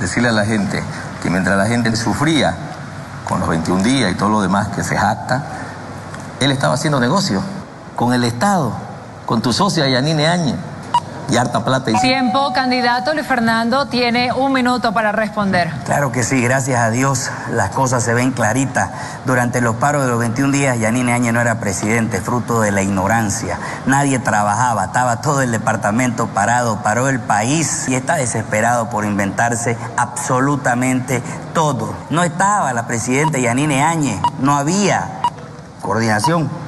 decirle a la gente que mientras la gente sufría con los 21 días y todo lo demás que se jacta, él estaba haciendo negocio con el Estado, con tu socia Yanine Áñez, y harta plata. Tiempo, candidato. Luis Fernando tiene 1 minuto para responder. Claro que sí, gracias a Dios las cosas se ven claritas. Durante los paros de los 21 días, Yanine Áñez no era presidente, fruto de la ignorancia. Nadie trabajaba, estaba todo el departamento parado, paró el país y está desesperado por inventarse absolutamente todo. No estaba la presidenta Yanine Áñez, no había coordinación.